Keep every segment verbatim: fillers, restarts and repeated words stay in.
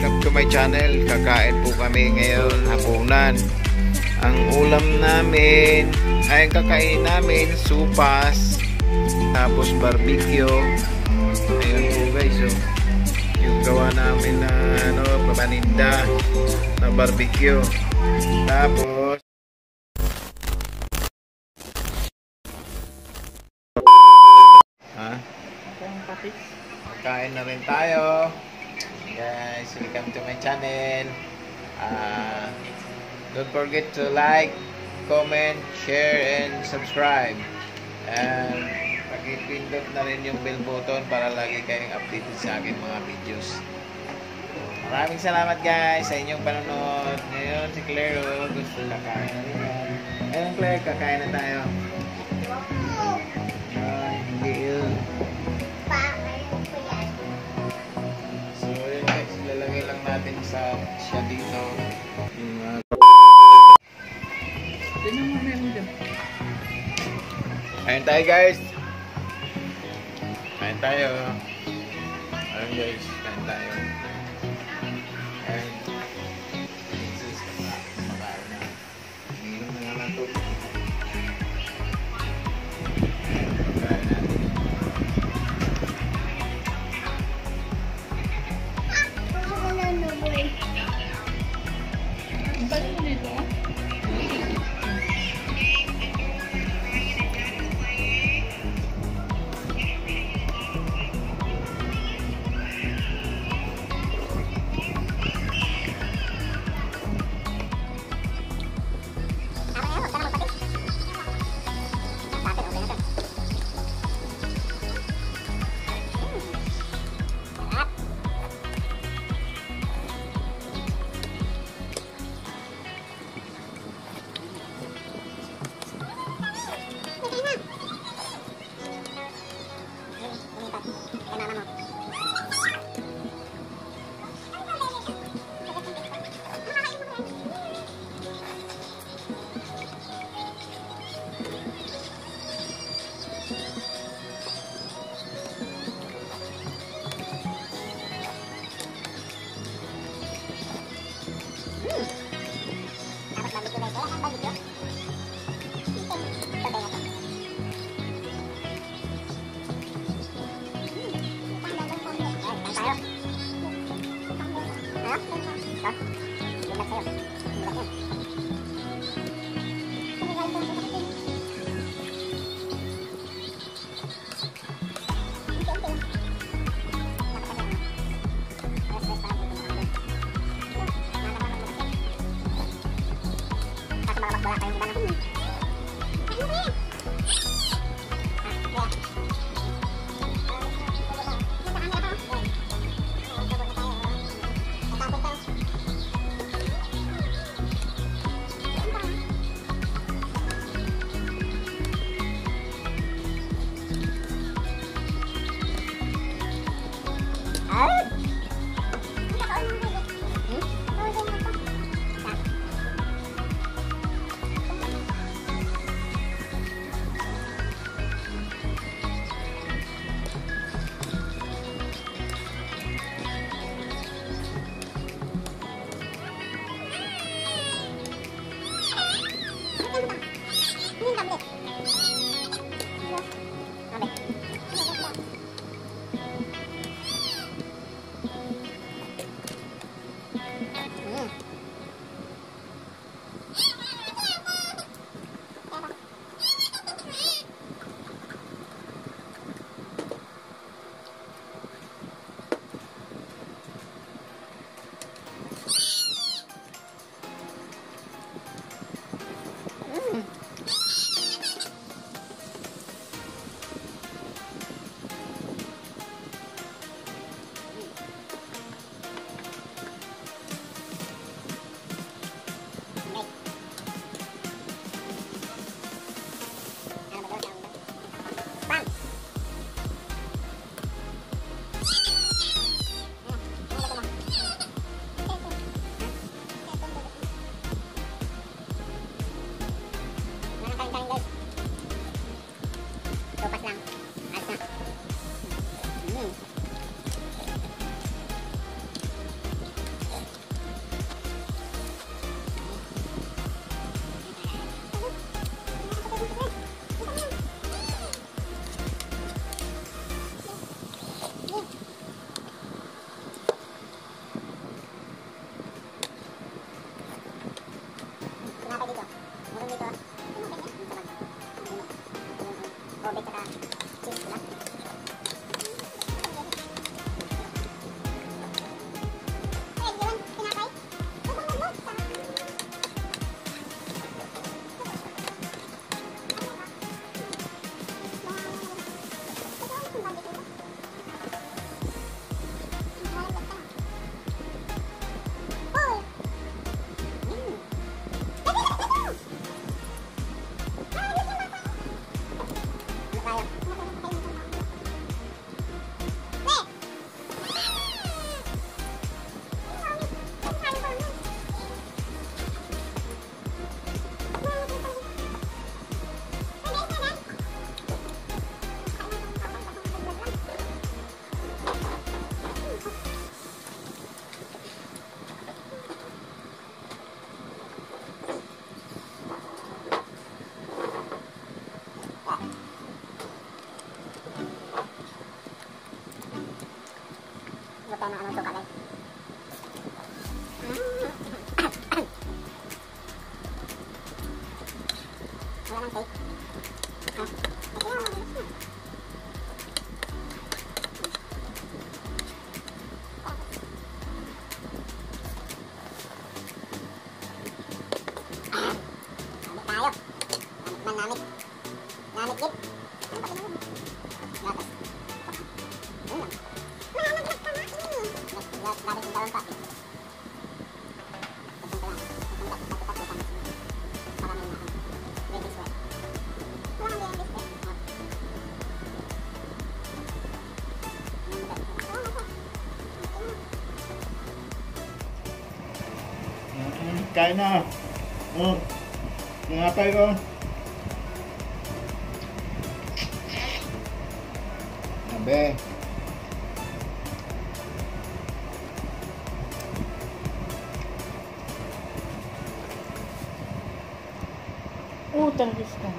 welcome to my channel. Kakain po kami ngayon hapunan. Ang ulam namin ay kakain namin supas, tapos barbecue. Ayun po guys, so, yung gawa namin na ano, paninda na barbecue. Tapos ha? Kain na rin tayo. Guys, welcome to my channel. Uh, don't forget to like, comment, share, and subscribe. And pakipindot na rin yung bell button para lagi kayong updated sa aking mga videos. Maraming salamat guys sa inyong panonood. Ngayon si Claire, oh, gusto kakain na rin. Ayun Claire, kakain na tayo. Uh, hindi yun. So yun guys, ilalagay lang natin sa siya dito. Yung uh, ayun tayo guys. Kain tayo. Ayun guys, kain tayo. Ayun. Makain na. Ininom na nga lang ito. Ayun, kain natin. Ang balik mo dito? Kain na. Oh. Nangapay ko. Abe. Utang Diyos ka.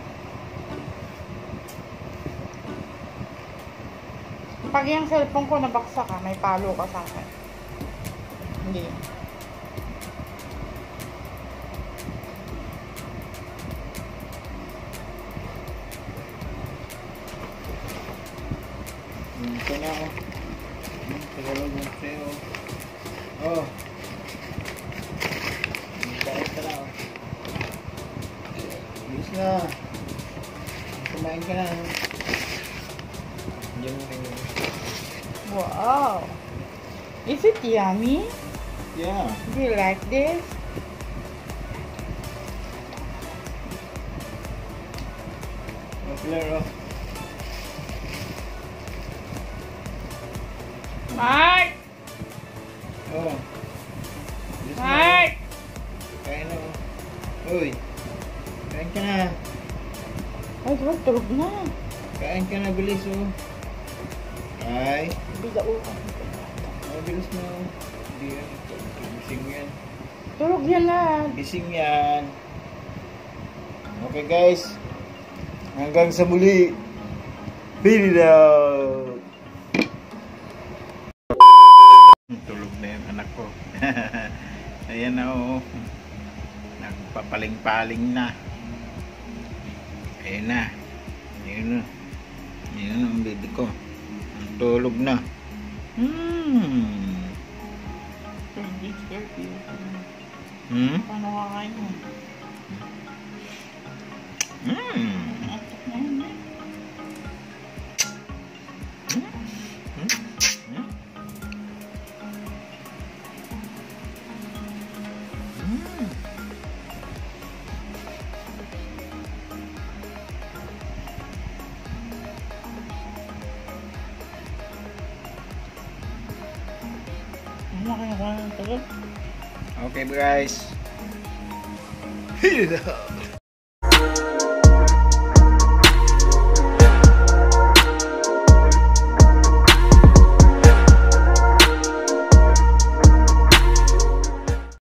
Pag yung cellphone ko nabaksa ka, may palo ka sa akin. Hindi. Ito na ako. Tagalog mo sa'yo. Oh. Kain ka na ako. Bilis na. Kumain ka na. Diyan mo rin yun. Wow. Is it yummy? Yeah. Do you like this? Okay, oh. Mark! Oh. Bilis na. Mark! Kain na oh. Uy. Kain ka na. Ay, diba, tulog na. Kain ka na, bilis oh. Ay. Biga ulo. Oh, bilis na oh. Hindi yan. Gising yan. Tulog yan na. Gising yan. Okay guys. Hanggang sa muli. Feel it out. Tulog na yung anak ko. Ayan na oh. Nagpapaling-paling na. Ayan na. Ayan na. Ayan na ang baby ko. Tulog na. Hmm. Hmm? Paano kakain mo? Hmm. Atok na yun eh. Ano kaya ka ng tulog? Okay guys. Here it is.